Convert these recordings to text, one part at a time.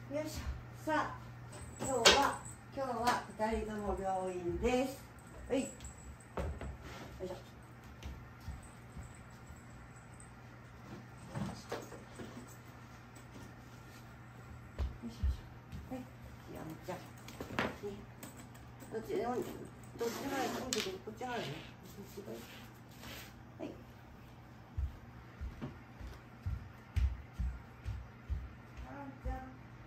よいしょ。さあ、今日は2人とも病院です。はい。よいしょ。どっちまでこっちまでね。はい。あんちゃん。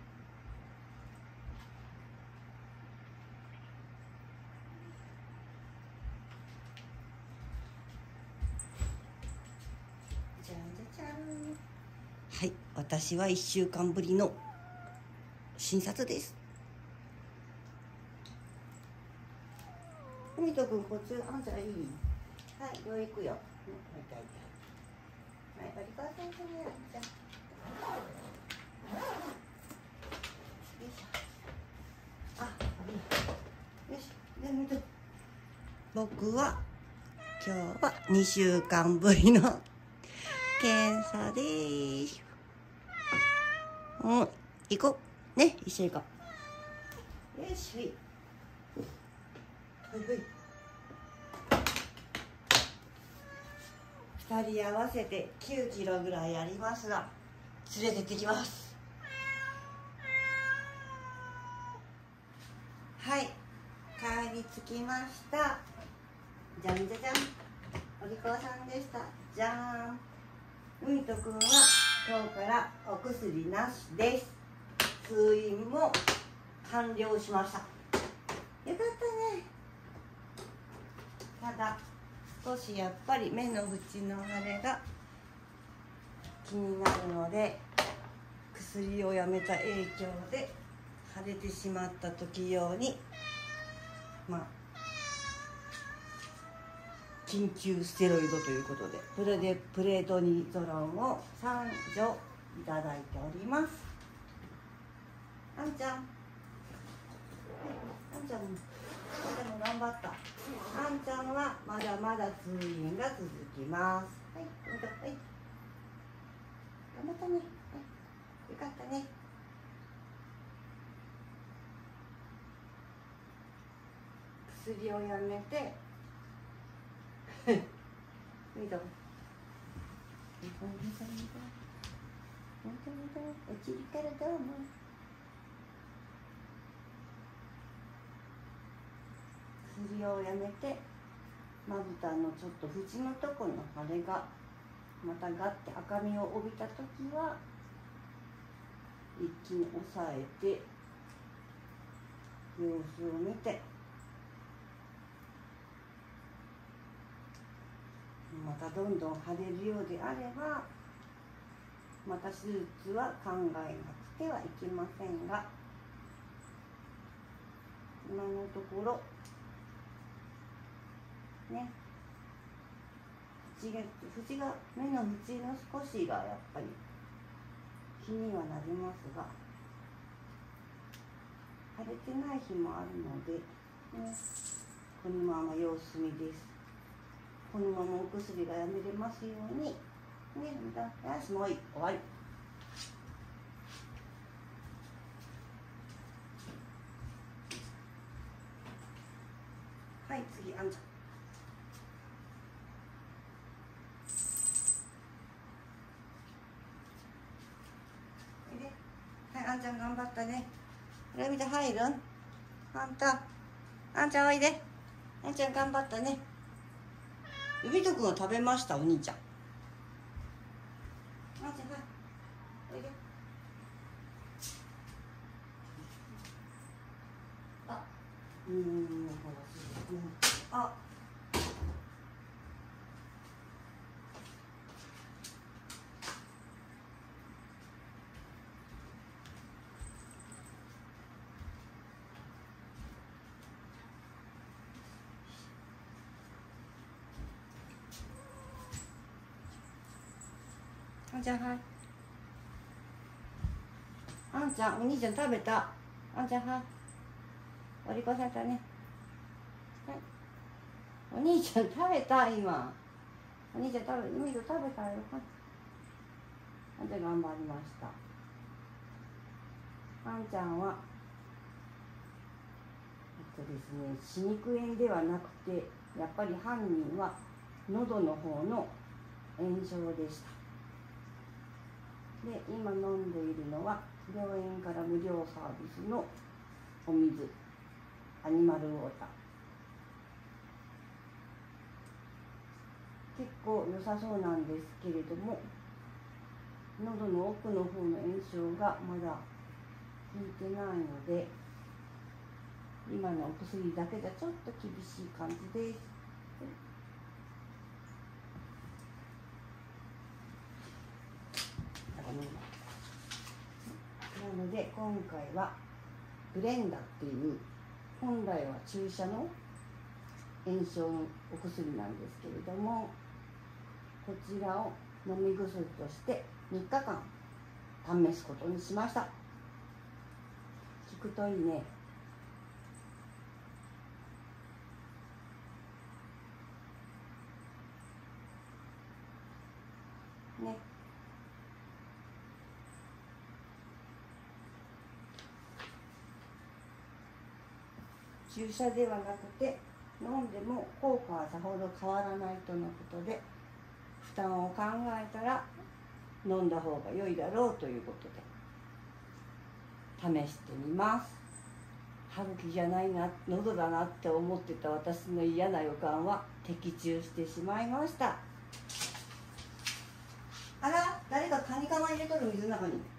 じゃんじゃじゃん。はい、私は1週間ぶりの診察です。ふみとくん、こっち、あんちゃんいい？はい、病院行くよ。はい、ありがとうね、あんちゃん。よいしょ。あ、よし、じゃあ見と。僕は今日は2週間ぶりの検査です。行こう。ね、一緒に行こう。よし、はい。2人合わせて9キロぐらいありますが、連れてってきます。はい、帰り着きました。じゃんじゃじゃん、お利口さんでした。じゃーん。うみとくんは今日からお薬なしです。通院も完了しました。よかったね。ただ少しやっぱり目の縁の腫れが気になるので、薬をやめた影響で腫れてしまった時用に緊急ステロイドということでプレドニゾロンを3錠いただいております。あんちゃん、あんちゃんも頑張った。あんちゃんはまだまだ通院が続きます。はい、はい、頑張ったね。はい、よかったね。薬をやめて見た。お尻からどうも。薬をやめてまぶたのちょっと縁のとこの腫れがまたがって赤みを帯びた時は一気に抑えて様子を見て、またどんどん腫れるようであればまた手術は考えなくてはいけませんが、今のところね、縁が目の縁の少しがやっぱり気にはなりますが、腫れてない日もあるので、ね、このまま様子見です。このままお薬がやめれますように。ね、よし、もういい、終わり。はい、次、あんちゃん。はい、あんちゃん頑張ったね。これ見て入る？あんた、あんちゃんおいで。あんちゃん頑張ったね。海斗くんは食べました、お兄ちゃん。あんちゃん、はい、おいで。あ、あんちゃん、はい。あんちゃん、お兄ちゃん食べた。あんちゃん、はい。お利口さんだね。はい。お兄ちゃん食べた、今。お兄ちゃん海と食べたよ。あんちゃん頑張りました。 あんちゃんはですね、歯肉炎ではなくて、やっぱり犯人は喉の方の炎症でした。で、今飲んでいるのは病院から無料サービスのお水、アニマルウォーター。結構良さそうなんですけれども、喉の奥の方の炎症がまだ効いてないので、今のお薬だけじゃちょっと厳しい感じです。なので今回はブレンダっていう本来は注射の炎症のお薬なんですけれども、こちらを飲み薬として3日間試すことにしました。効くといいね。ね。注射ではなくて飲んでも効果はさほど変わらないとのことで、負担を考えたら飲んだ方が良いだろうということで試してみます。歯茎じゃないな、喉だなって思ってた私の嫌な予感は的中してしまいました。あら、誰かカニカマ入れとる、水の中に。